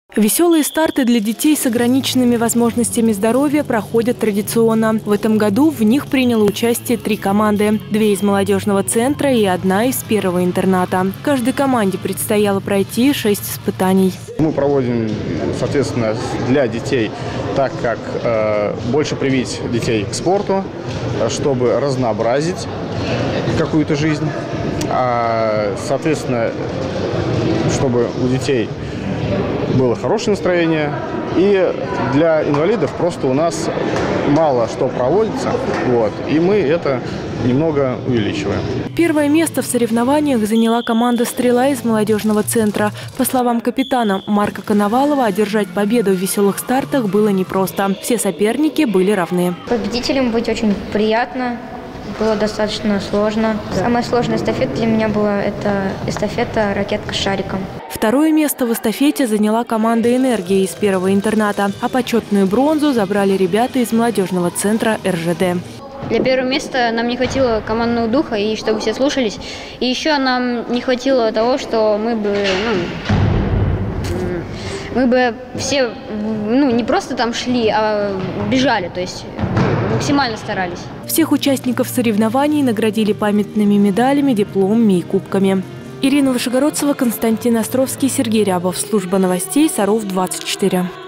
Веселые старты для детей с ограниченными возможностями здоровья проходят традиционно. В этом году в них приняло участие 3 команды. 2 из молодежного центра и 1 из первого интерната. Каждой команде предстояло пройти 6 испытаний. Мы проводим, соответственно, для детей так, как больше привить детей к спорту, чтобы разнообразить какую-то жизнь. Соответственно, чтобы у детей было хорошее настроение. И для инвалидов просто у нас мало что проводится, и мы это немного увеличиваем. Первое место в соревнованиях заняла команда «Стрела» из молодежного центра. По словам капитана Марка Коновалова, одержать победу в веселых стартах было непросто. Все соперники были равны. Победителем быть очень приятно. Было достаточно сложно. Самая сложная эстафета для меня была эстафета «Ракетка с шариком». Второе место в эстафете заняла команда «Энергия» из первого интерната, а почетную бронзу забрали ребята из молодежного центра РЖД. Для первого места нам не хватило командного духа, и чтобы все слушались. И еще нам не хватило того, что мы бы все не просто там шли, а бежали, то есть максимально старались. Всех участников соревнований наградили памятными медалями, дипломами и кубками. Ирина Вышегородцева, Константин Островский, Сергей Рябов. Служба новостей Саров 24.